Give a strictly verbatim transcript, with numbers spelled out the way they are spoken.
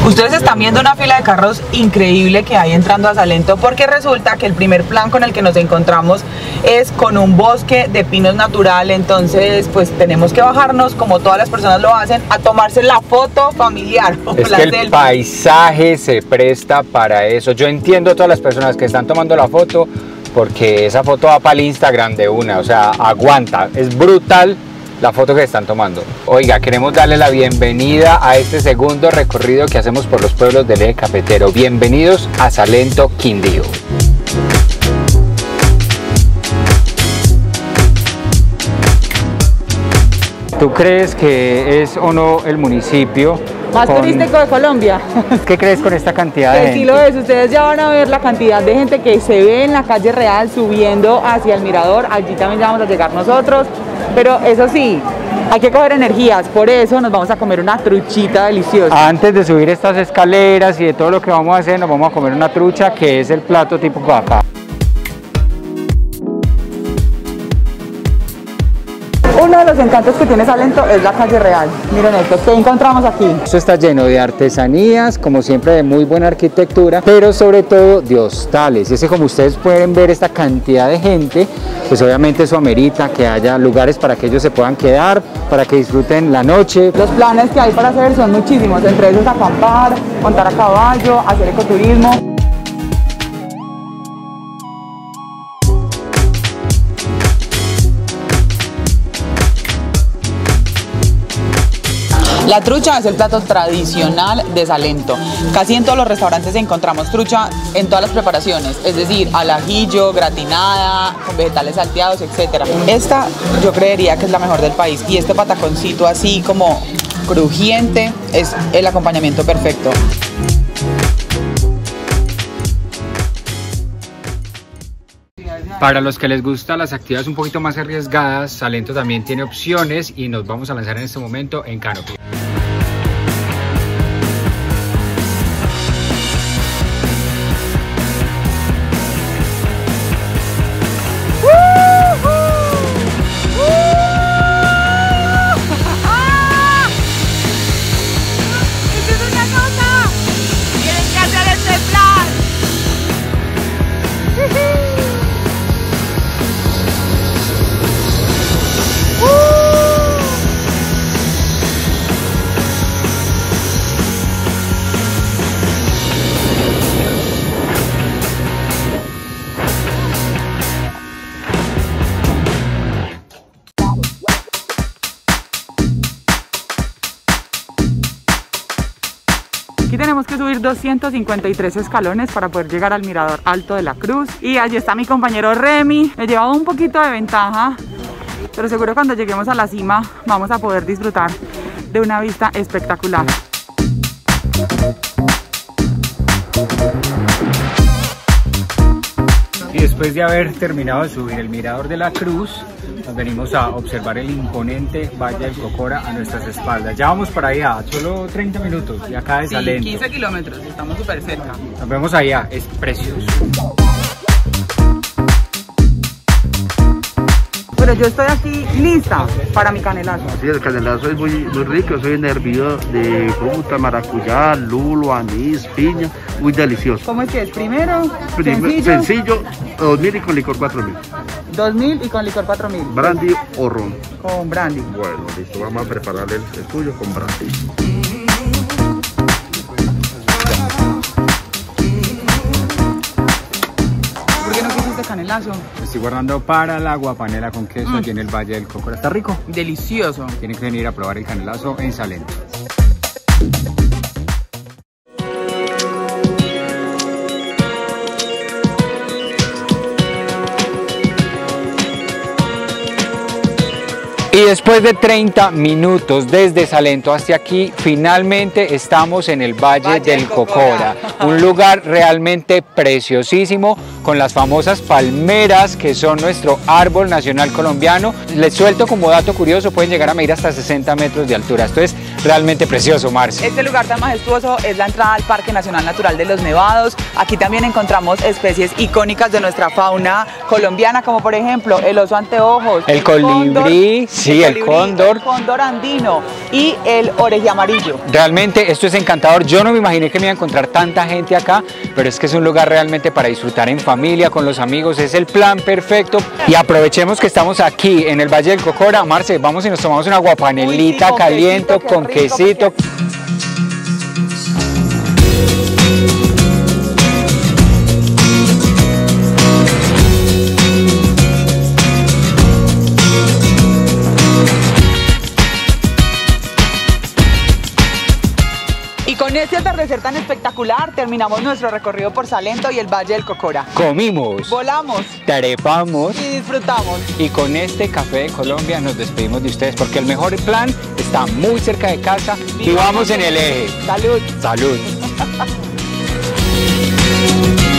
Ustedes están viendo una fila de carros increíble que hay entrando a Salento, porque resulta que el primer plan con el que nos encontramos es con un bosque de pinos natural. Entonces pues tenemos que bajarnos, como todas las personas lo hacen, a tomarse la foto familiar. Es que el selfie. Paisaje se presta para eso. Yo entiendo a todas las personas que están tomando la foto, porque esa foto va para el Instagram de una, o sea, aguanta, es brutal la foto que están tomando. Oiga, queremos darle la bienvenida a este segundo recorrido que hacemos por los pueblos del eje cafetero. Bienvenidos a Salento, Quindío. ¿Tú crees que es o no el municipio más con... turístico de Colombia? ¿Qué crees con esta cantidad de que gente? Sí lo es, ustedes ya van a ver la cantidad de gente que se ve en la calle real subiendo hacia el mirador. Allí también ya vamos a llegar nosotros, pero eso sí, hay que coger energías, por eso nos vamos a comer una truchita deliciosa. Antes de subir estas escaleras y de todo lo que vamos a hacer, nos vamos a comer una trucha, que es el plato tipo acá. Uno de los encantos que tiene Salento es la calle real. Miren esto, ¿qué encontramos aquí? Esto está lleno de artesanías, como siempre de muy buena arquitectura, pero sobre todo de hostales. Y es que, como ustedes pueden ver, esta cantidad de gente, pues obviamente eso amerita que haya lugares para que ellos se puedan quedar, para que disfruten la noche. Los planes que hay para hacer son muchísimos, entre ellos acampar, montar a caballo, hacer ecoturismo. La trucha es el plato tradicional de Salento. Casi en todos los restaurantes encontramos trucha en todas las preparaciones, es decir, al ajillo, gratinada, con vegetales salteados, etcétera. Esta yo creería que es la mejor del país, y este pataconcito así como crujiente es el acompañamiento perfecto. Para los que les gustan las actividades un poquito más arriesgadas, Salento también tiene opciones y nos vamos a lanzar en este momento en Canopy. Aquí tenemos que subir doscientos cincuenta y tres escalones para poder llegar al mirador alto de la Cruz. Y allí está mi compañero Remy. Me llevaba un poquito de ventaja, pero seguro cuando lleguemos a la cima vamos a poder disfrutar de una vista espectacular. Y después de haber terminado de subir el mirador de la Cruz, nos venimos a observar el imponente Valle del Cocora a nuestras espaldas. Ya vamos para allá, solo treinta minutos de acá de sí, Salento. quince kilómetros, estamos súper cerca. Nos vemos allá, es precioso. Pero yo estoy aquí lista para mi canelazo. Sí, el canelazo es muy, muy rico, soy un hervido de fruta, maracuyá, lulo, anís, piña, muy delicioso. ¿Cómo es que es? Primero, Primero sencillo, sencillo dos mil y con licor cuatro mil. dos mil y con licor cuatro mil. Brandy o ron. Con brandy. Bueno, listo, vamos a preparar el, el tuyo con brandy. ¿Por qué no quisiste canelazo? Estoy guardando para la guapanela con queso mm. aquí en el Valle del Cocora. ¿Está rico? Delicioso. Tienen que venir a probar el canelazo en Salento. Y después de treinta minutos desde Salento hasta aquí, finalmente estamos en el Valle, Valle del Cocora, un lugar realmente preciosísimo, con las famosas palmeras que son nuestro árbol nacional colombiano. Les suelto como dato curioso, pueden llegar a medir hasta sesenta metros de altura. Esto es realmente precioso, Marce. Este lugar tan majestuoso es la entrada al Parque Nacional Natural de los Nevados. Aquí también encontramos especies icónicas de nuestra fauna colombiana, como por ejemplo el oso anteojos, el, el colibrí, cóndor, sí, el, el, colibrí, cóndor, el cóndor andino y el orejiamarillo. Realmente esto es encantador. Yo no me imaginé que me iba a encontrar tanta gente acá, pero es que es un lugar realmente para disfrutar en familia, con los amigos, es el plan perfecto. Y aprovechemos que estamos aquí en el Valle del Cocora. Marce, vamos y nos tomamos una guapanelita Uy, sí, caliente quesito, con rico, quesito. Porque... Y con este atardecer tan espectacular terminamos nuestro recorrido por Salento y el Valle del Cocora. Comimos, Volamos, trepamos y disfrutamos. Y con este Café de Colombia nos despedimos de ustedes porque el mejor plan está muy cerca de casa y vamos en el eje. Salud. Salud.